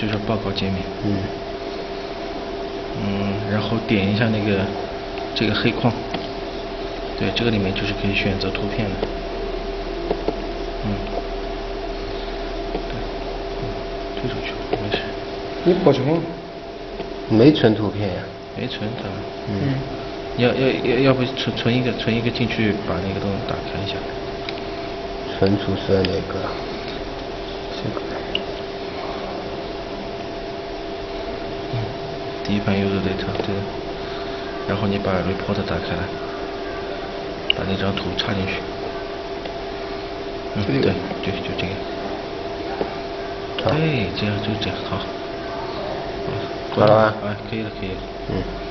就是报告界面。然后点一下那个这个黑框，对，这个里面就是可以选择图片的。对，推出去没事。 你不存？ 没存图片呀。 没存它。要不存一个进去，把那个东西打开一下。 存储是哪个？这个。 第一盘 user data 对，然后你把 report 打开来，把那张图插进去。对，就这个。对，这样就这样，好。 好了吧？ 可以了。